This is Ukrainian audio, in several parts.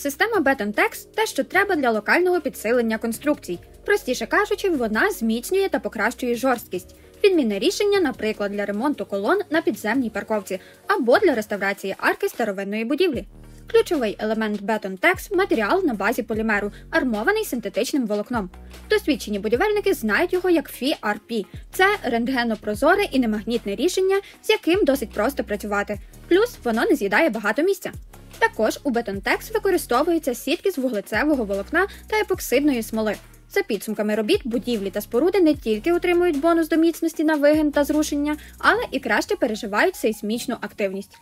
Система BettonTex – те, що треба для локального підсилення конструкцій. Простіше кажучи, вона зміцнює та покращує жорсткість. Відмінне рішення, наприклад, для ремонту колон на підземній парковці або для реставрації арки старовинної будівлі. Ключовий елемент BettonTex – матеріал на базі полімеру, армований синтетичним волокном. Досвідчені будівельники знають його як FRP. Це рентгенопрозоре і немагнітне рішення, з яким досить просто працювати. Плюс воно не з'їдає багато місця. Також у BettonTex використовуються сітки з вуглецевого волокна та епоксидної смоли. За підсумками робіт, будівлі та споруди не тільки отримують бонус до міцності на вигин та зрушення, але і краще переживають сейсмічну активність.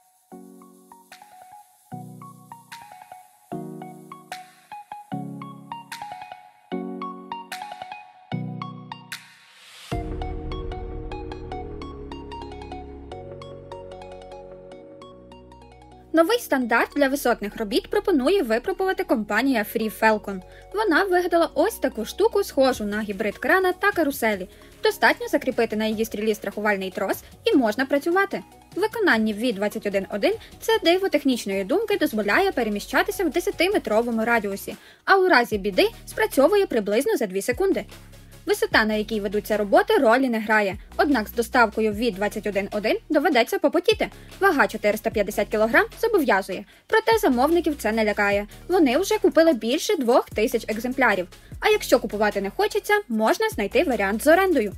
Новий стандарт для висотних робіт пропонує випробувати компанія FreeFalcon. Вона вигадала ось таку штуку, схожу на гібрид крана та каруселі. Достатньо закріпити на її стрілі страхувальний трос і можна працювати. В виконанні V21.1 це диво технічної думки дозволяє переміщатися в 10-метровому радіусі, а у разі біди спрацьовує приблизно за 2 секунди. Висота, на якій ведуться роботи, ролі не грає, однак з доставкою V21.1 доведеться попотіти. Вага 450 кг зобов'язує, проте замовників це не лякає. Вони вже купили більше 2000 екземплярів. А якщо купувати не хочеться, можна знайти варіант з орендою.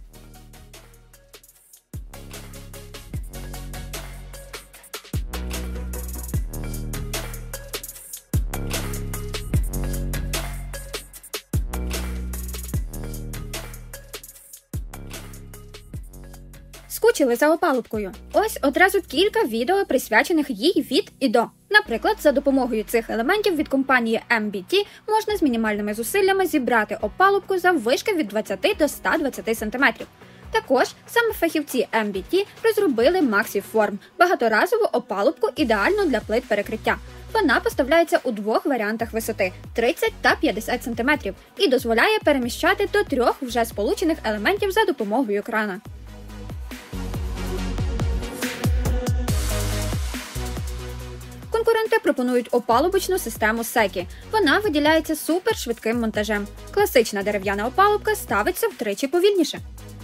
Скучили за опалубкою? Ось одразу кілька відео, присвячених їй від і до. Наприклад, за допомогою цих елементів від компанії MBT можна з мінімальними зусиллями зібрати опалубку заввишки від 20 до 120 см. Також саме фахівці MBT розробили MaxiForm – багаторазову опалубку ідеально для плит перекриття. Вона поставляється у 2 варіантах висоти – 30 та 50 см і дозволяє переміщати до 3 вже сполучених елементів за допомогою крана. Конкуренти пропонують опалубочну систему Secchi. Вона виділяється супершвидким монтажем. Класична дерев'яна опалубка ставиться втричі повільніше.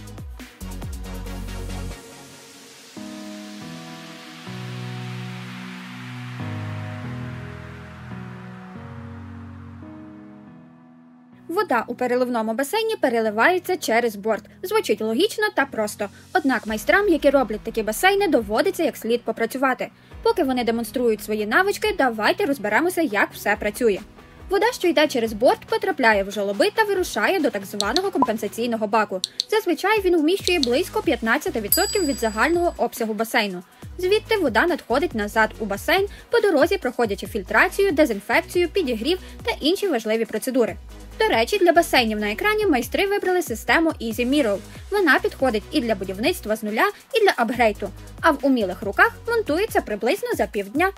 Вода у переливному басейні переливається через борт. Звучить логічно та просто. Однак майстрам, які роблять такі басейни, доводиться як слід попрацювати. Поки вони демонструють свої навички, давайте розберемося, як все працює. Вода, що йде через борт, потрапляє в жолоби та вирушає до так званого компенсаційного баку. Зазвичай він вміщує близько 15% від загального обсягу басейну. Звідти вода надходить назад у басейн, по дорозі проходячи фільтрацію, дезінфекцію, підігрів та інші важливі процедури. До речі, для басейнів на екрані майстри вибрали систему Easy Mirror. Вона підходить і для будівництва з нуля, і для апгрейду, а в умілих руках монтується приблизно за півдня.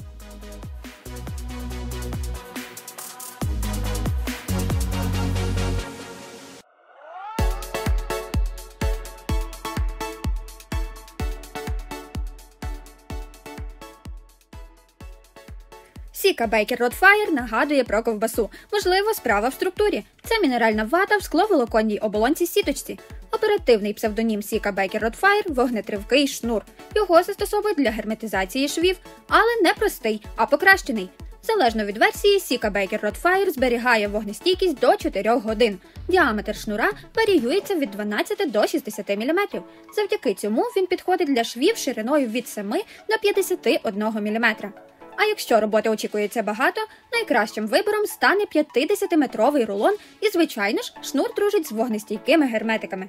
Sika Baker Rodfire нагадує про ковбасу. Можливо, справа в структурі. Це мінеральна вата в скловолоконній оболонці сіточці. Оперативний псевдонім Sika Baker Rodfire – вогнетривкий шнур. Його застосовують для герметизації швів, але не простий, а покращений. Залежно від версії, Sika Baker Rodfire зберігає вогнестійкість до 4 годин. Діаметр шнура варіюється від 12 до 60 мм. Завдяки цьому він підходить для швів шириною від 7 до 51 мм. А якщо роботи очікується багато, найкращим вибором стане 50-метровий рулон і, звичайно ж, шнур дружить з вогнестійкими герметиками.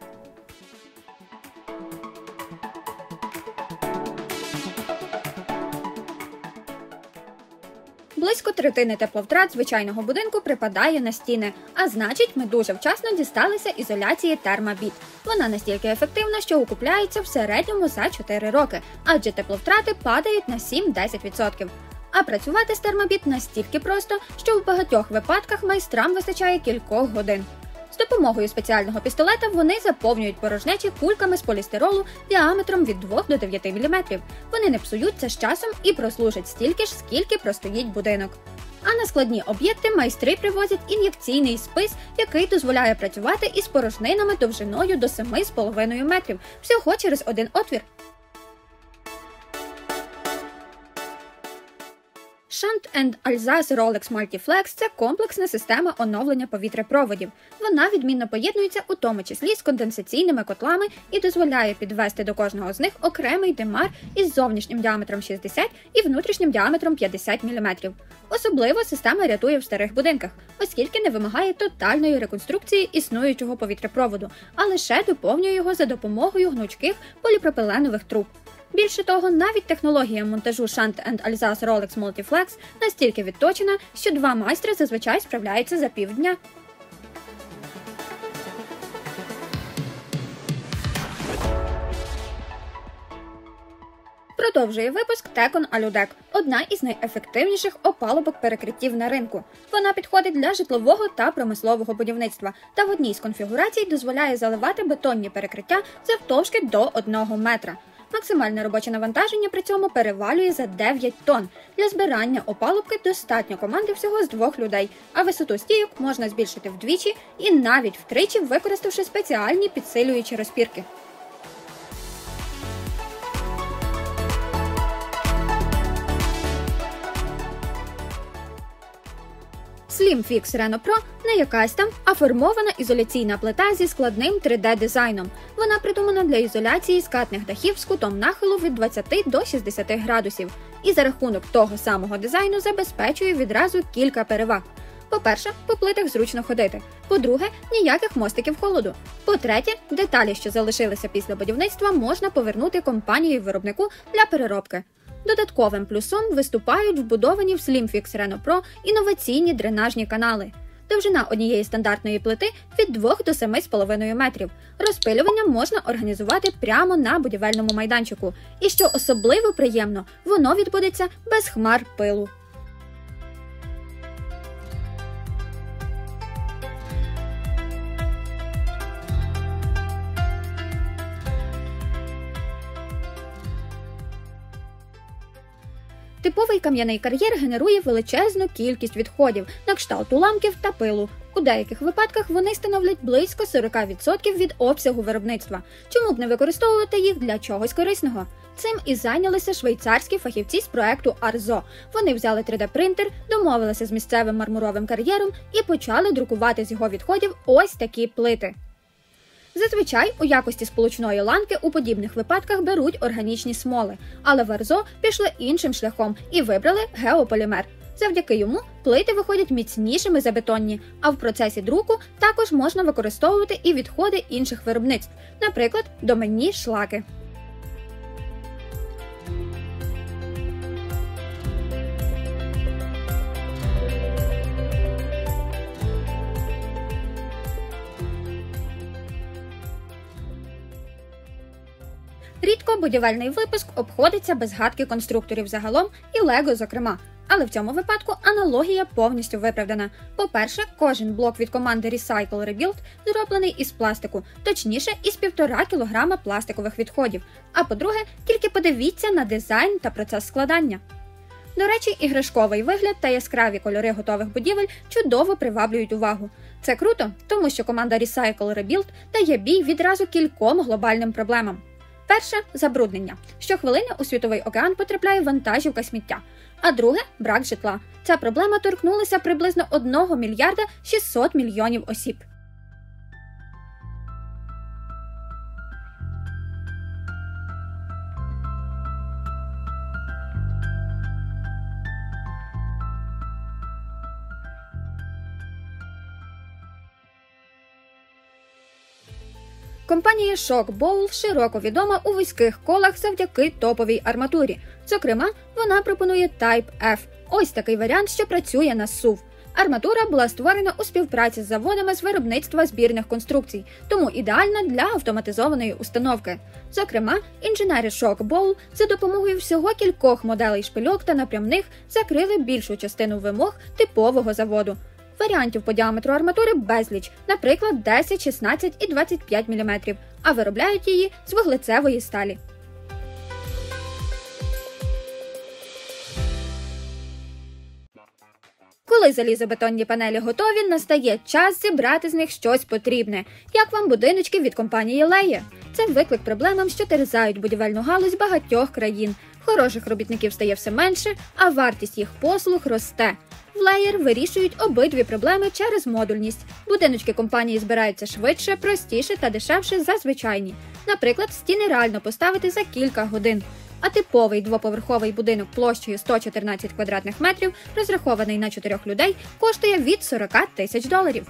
Близько третини тепловтрат звичайного будинку припадає на стіни, а значить, ми дуже вчасно дісталися ізоляції Thermabit. Вона настільки ефективна, що окупляється в середньому за 4 роки, адже тепловтрати падають на 7-10%. А працювати з Thermabit настільки просто, що в багатьох випадках майстрам вистачає кількох годин. З допомогою спеціального пістолета вони заповнюють порожнечі кульками з полістиролу діаметром від 2 до 9 мм. Вони не псуються з часом і прослужать стільки ж, скільки простоїть будинок. А на складні об'єкти майстри привозять ін'єкційний спис, який дозволяє працювати із порожнинами довжиною до 7,5 метрів, всього через один отвір. Shunt & Alsace Rolex Multiflex – це комплексна система оновлення повітряпроводів. Вона відмінно поєднується у тому числі з конденсаційними котлами і дозволяє підвести до кожного з них окремий димар із зовнішнім діаметром 60 і внутрішнім діаметром 50 мм. Особливо система рятує в старих будинках, оскільки не вимагає тотальної реконструкції існуючого повітряпроводу, а лише доповнює його за допомогою гнучких поліпропиленових труб. Більше того, навіть технологія монтажу Shunt & Alsace Rolex Multiflex настільки відточена, що два майстри зазвичай справляються за півдня. Продовжує випуск Tekon Aludec – одна із найефективніших опалубок перекриттів на ринку. Вона підходить для житлового та промислового будівництва та в одній з конфігурацій дозволяє заливати бетонні перекриття завтовшки до 1 метра. Максимальне робоче навантаження при цьому перевалює за 9 тонн. Для збирання опалубки достатньо команди всього з 2 людей, а висоту стійок можна збільшити вдвічі і навіть втричі, використавши спеціальні підсилюючі розпірки. SlimFix Reno Pro не якась там, а формована ізоляційна плита зі складним 3D-дизайном. Вона придумана для ізоляції скатних дахів з кутом нахилу від 20 до 60 градусів. І за рахунок того самого дизайну забезпечує відразу кілька переваг. По-перше, по плитах зручно ходити. По-друге, ніяких мостиків холоду. По-третє, деталі, що залишилися після будівництва, можна повернути компанії-виробнику для переробки. Додатковим плюсом виступають вбудовані в SlimFix Reno Pro інноваційні дренажні канали. Довжина однієї стандартної плити від 2 до 7,5 метрів. Розпилювання можна організувати прямо на будівельному майданчику. І що особливо приємно, воно відбудеться без хмар пилу. Типовий кам'яний кар'єр генерує величезну кількість відходів на кшталт уламків та пилу. У деяких випадках вони становлять близько 40% від обсягу виробництва. Чому б не використовувати їх для чогось корисного? Цим і зайнялися швейцарські фахівці з проекту Arzo. Вони взяли 3D-принтер, домовилися з місцевим мармуровим кар'єром і почали друкувати з його відходів ось такі плити. Зазвичай у якості сполучної ланки у подібних випадках беруть органічні смоли, але в Arzo пішли іншим шляхом і вибрали геополімер. Завдяки йому плити виходять міцнішими за бетонні, а в процесі друку також можна використовувати і відходи інших виробництв, наприклад, доменні шлаки. Рідко будівельний випуск обходиться без згадки конструкторів загалом і Лего зокрема. Але в цьому випадку аналогія повністю виправдана. По-перше, кожен блок від команди Recycle Rebuild зроблений із пластику, точніше із 1,5 кг пластикових відходів. А по-друге, тільки подивіться на дизайн та процес складання. До речі, іграшковий вигляд та яскраві кольори готових будівель чудово приваблюють увагу. Це круто, тому що команда Recycle Rebuild дає бій відразу кільком глобальним проблемам. Перше – забруднення. Щохвилини у світовий океан потрапляє вантажівка сміття. А друге – брак житла. Ця проблема торкнулася приблизно 1 мільярда 600 мільйонів осіб. Компанія Shockbowl широко відома у вузьких колах завдяки топовій арматурі. Зокрема, вона пропонує Type F – ось такий варіант, що працює на SUV. Арматура була створена у співпраці з заводами з виробництва збірних конструкцій, тому ідеальна для автоматизованої установки. Зокрема, інженери Shockbowl за допомогою всього кількох моделей шпильок та напрямних закрили більшу частину вимог типового заводу. Варіантів по діаметру арматури безліч, наприклад, 10, 16 і 25 мм, а виробляють її з вуглецевої сталі. Коли залізобетонні панелі готові, настає час зібрати з них щось потрібне. Як вам будиночки від компанії Layer? Це виклик проблемам, що терзають будівельну галузь багатьох країн. Хороших робітників стає все менше, а вартість їх послуг росте. В Layer вирішують обидві проблеми через модульність. Будиночки компанії збираються швидше, простіше та дешевше за звичайні. Наприклад, стіни реально поставити за кілька годин. А типовий двоповерховий будинок площею 114 квадратних метрів, розрахований на 4 людей, коштує від $40 тисяч.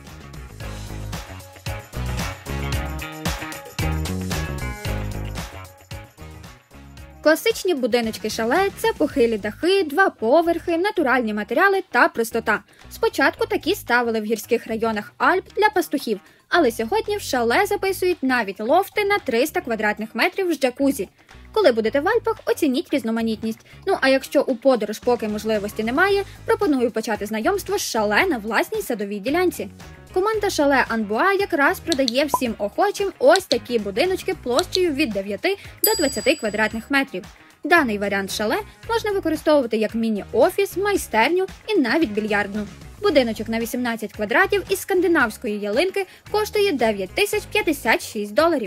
Класичні будиночки-шале – це похилі дахи, 2 поверхи, натуральні матеріали та простота. Спочатку такі ставили в гірських районах Альп для пастухів, але сьогодні в шале записують навіть лофти на 300 квадратних метрів з джакузі. Коли будете в Альпах, оцініть різноманітність. Ну а якщо у подорож поки можливості немає, пропоную почати знайомство з шале на власній садовій ділянці. Команда шале Анбуа якраз продає всім охочим ось такі будиночки площею від 9 до 20 квадратних метрів. Даний варіант шале можна використовувати як міні-офіс, майстерню і навіть більярдну. Будиночок на 18 квадратів із скандинавської ялинки коштує $9056.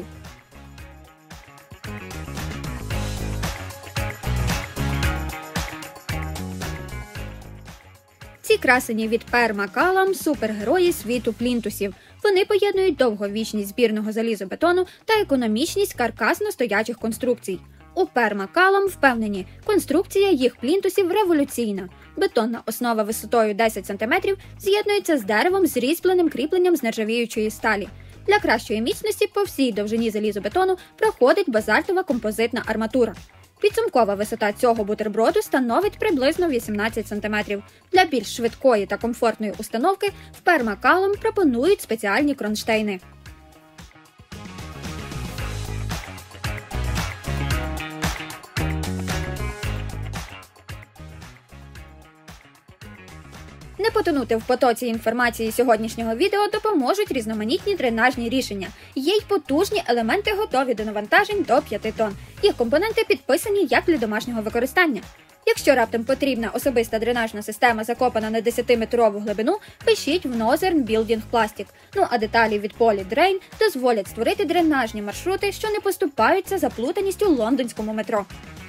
Ці красені від Permacalum – супергерої світу плінтусів. Вони поєднують довговічність збірного залізобетону та економічність каркасно-стоячих конструкцій. У Permacalum впевнені, конструкція їх плінтусів революційна. Бетонна основа висотою 10 см з'єднується з деревом з різьбленим кріпленням з нержавіючої сталі. Для кращої міцності по всій довжині залізобетону проходить базальтова композитна арматура. Підсумкова висота цього бутерброду становить приблизно 18 см. Для більш швидкої та комфортної установки в Permacalum пропонують спеціальні кронштейни. Не потонути в потоці інформації сьогоднішнього відео допоможуть різноманітні дренажні рішення. Є й потужні елементи, готові до навантажень до 5 тонн. Їх компоненти підписані як для домашнього використання. Якщо раптом потрібна особиста дренажна система, закопана на 10-метрову глибину, пишіть в Northern Building Plastic. Ну а деталі від Polydrain дозволять створити дренажні маршрути, що не поступаються заплутаністю лондонському метро.